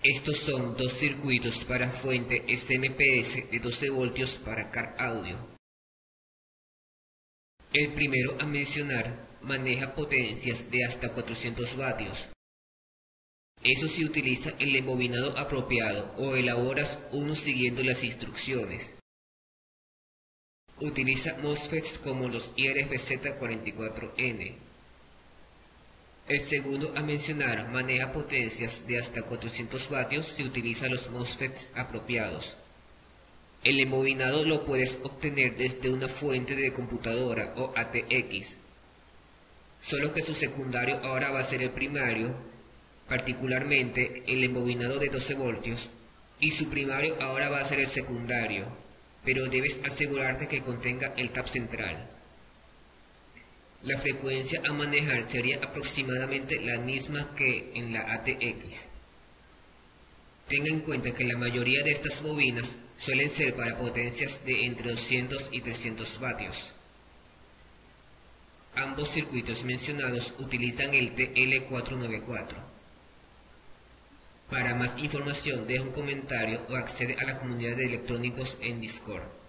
Estos son dos circuitos para fuente SMPS de 12 voltios para Car Audio. El primero a mencionar maneja potencias de hasta 400 vatios. Eso si utiliza el embobinado apropiado o elaboras uno siguiendo las instrucciones. Utiliza MOSFETs como los IRFZ44N. El segundo a mencionar maneja potencias de hasta 400 vatios si utiliza los MOSFETs apropiados. El embobinado lo puedes obtener desde una fuente de computadora o ATX, solo que su secundario ahora va a ser el primario, particularmente el embobinado de 12 voltios, y su primario ahora va a ser el secundario, pero debes asegurarte que contenga el tap central. La frecuencia a manejar sería aproximadamente la misma que en la ATX. Tenga en cuenta que la mayoría de estas bobinas suelen ser para potencias de entre 200 y 300 vatios. Ambos circuitos mencionados utilizan el TL494. Para más información deja un comentario o accede a la comunidad de electrónicos en Discord.